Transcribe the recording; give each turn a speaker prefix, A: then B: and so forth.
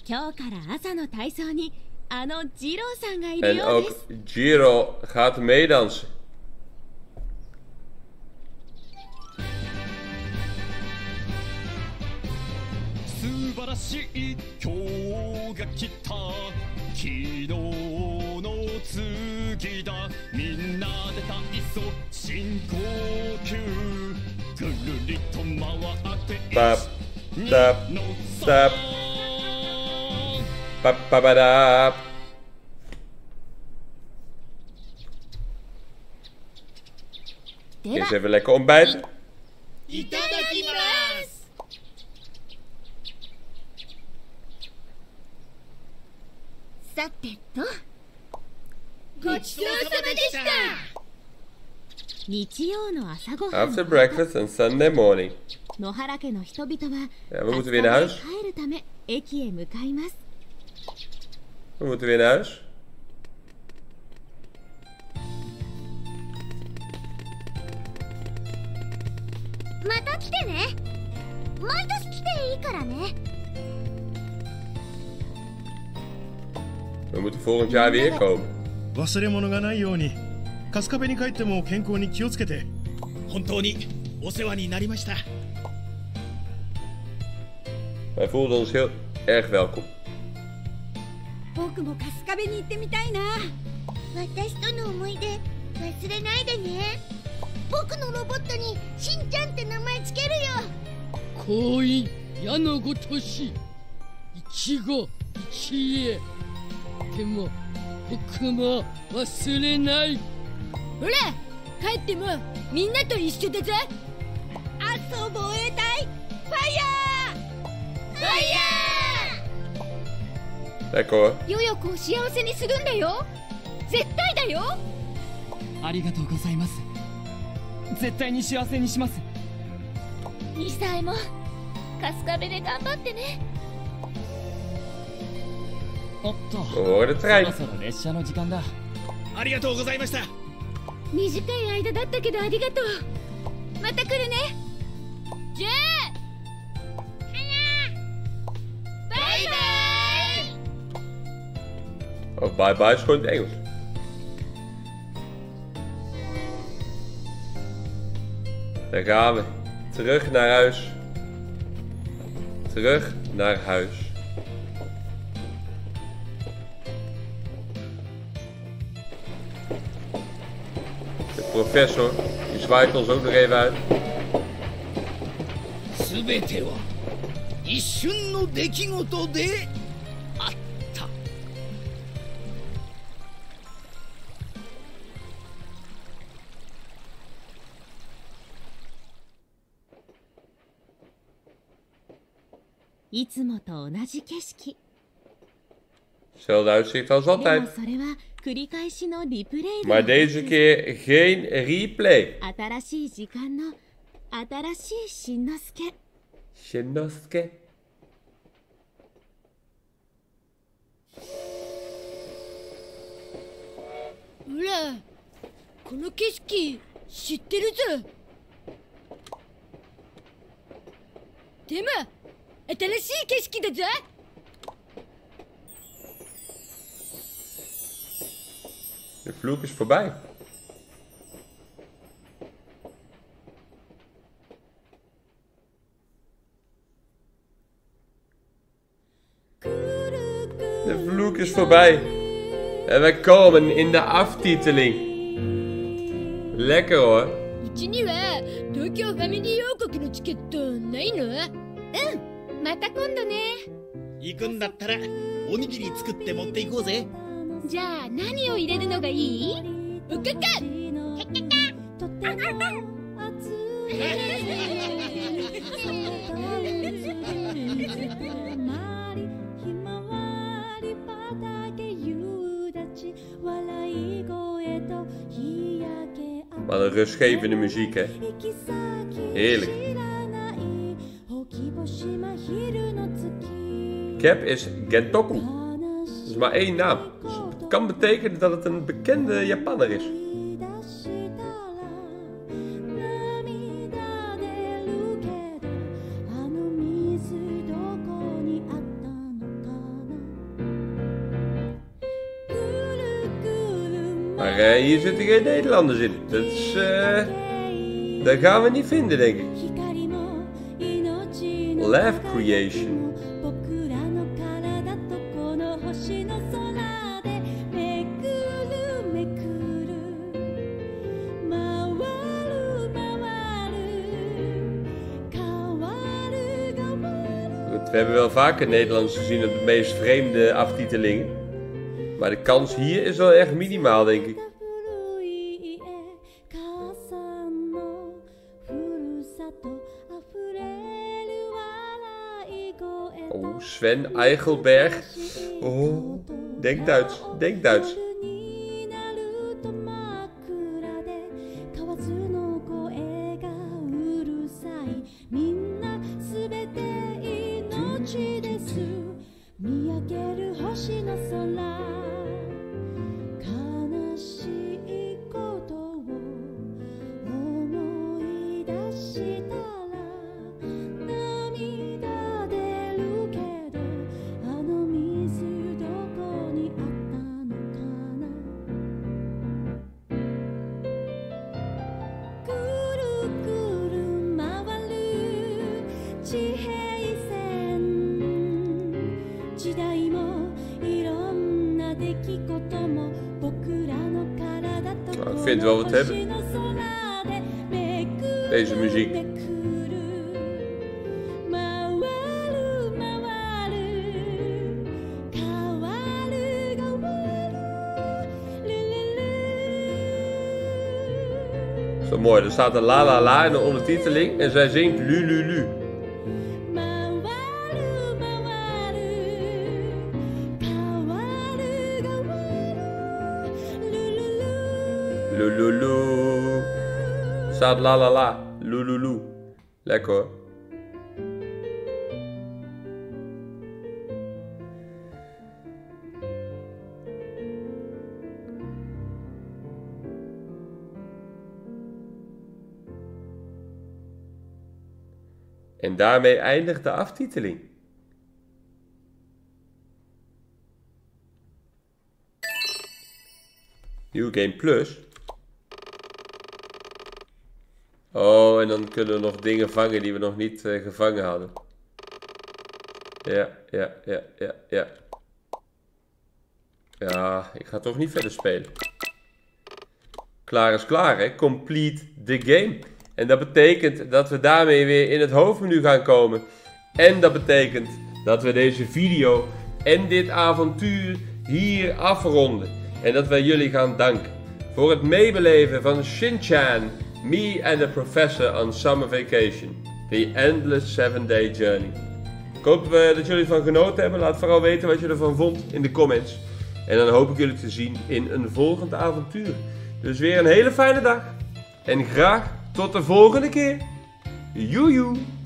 A: 今日から朝の体操にジローさんがいる
B: En
A: ようで
B: ook
A: す。
B: Jiro gaat meedansen.
C: 素晴らしい今日が来た昨日の次だみんなで体操深呼吸ぐるりと回って
B: Tap, tap, tap. Papadap.
A: で
B: Eerst
A: は
B: even lekker ontbijten.
D: いただきます。
A: さてと、
D: ごちそうさまでした。
A: 日曜の朝ごはん
B: After breakfast and Sunday morning.
A: 野原家の人々は
B: Ja, we moeten weer naar
A: 20日
B: huis.
A: で帰るため駅へ向かいます。
B: We moeten weer naar huis.
A: また来てね。毎年来ていいからね。
B: We moeten volgend jaar weer komen.
E: 忘れ物がないように春日部に帰っても健康に気をつけて。
D: 本当にお世話になりました。
B: Wij voelden ons heel erg welkom.
A: 僕も春日部に行ってみたいな。私との思い出忘れないでね。僕のロボットにしんちゃんって名前つけるよ。
F: 行為矢のごとし一期一会でも僕も忘れない。ほら帰ってもみんなと一緒だぜ。
A: 熱を防衛隊ファイヤーファイヤ
B: Lekker hoor.
A: ー。よよ子を幸せにするんだよ。絶対だよ。
C: ありがとうございます絶対に幸せにします
A: 2歳も春日部で頑張ってね。
C: おっと
B: We horen de trein.
C: そろそろ列車の時間だ
D: ありがとうございました。
A: 短い間だったけどありがとう。また来るね。じゃあバイバイ。
B: Oh, bye bye is gewoon in het Engels. Daar gaan we. Terug naar huis. Terug naar huis. De professor, die zwaait ons ook nog even uit.
D: すべては一瞬の出来事であった。
A: いつもと同じ景色。
B: Hetzelfde uitzicht als
A: でも
B: altijd.
A: それは繰り返しのリプレイで
B: Maar deze keer geen replay.
A: 新しい時間の新しいしんのすけ。
B: Shinosuke.
F: ほらこの景色知ってるぞ。でも新しい景色だぞ。
B: De vloek is voorbij. De vloek is voorbij. En wij komen in de aftiteling. Lekker hoor.
F: うちには東京ファミリー王国のチケットないの？
A: また今度ね。
D: 行くんだったらおにぎり作って持っていこうぜ。
A: じゃあ何を入れるのがいい？
F: おかか
B: Wat een rustgevende muziek hè. Heerlijk. Cap is Gentoku. Dat is maar één naam. Dus het kan betekenen dat het een bekende Japanner is. Maar hier zitten geen Nederlanders in. Dat gaan we niet vinden, denk ik. Laugh Creation. We hebben wel vaker Nederlands gezien op de meest vreemde aftitelingen. Maar de kans hier is wel echt minimaal, denk ik. Oh, Sven Eichelberg. Oh, denk Duits, denk Duits. Ik vind wel wat hebben. Deze muziek. Zo mooi, er staat een la la la in de ondertiteling en zij zingt lu lu lu. Lululu. Staat la la la. Lululu. Lekker hoor. En daarmee eindigt de aftiteling. New Game Plus. Oh, en dan kunnen we nog dingen vangen die we nog niet gevangen hadden. Ja. Ja, ik ga toch niet verder spelen. Klaar is klaar, hè? Complete the game. En dat betekent dat we daarmee weer in het hoofdmenu gaan komen. En dat betekent dat we deze video en dit avontuur hier afronden. En dat wij jullie gaan danken voor het meebeleven van Shin-chan, Me and the Professor on Summer Vacation. The Endless 7-Day Journey. Ik hoop dat jullie ervan genoten hebben. Laat vooral weten wat je ervan vond in de comments. En dan hoop ik jullie te zien in een volgend avontuur. Dus weer een hele fijne dag. En graag tot de volgende keer. Joejoe.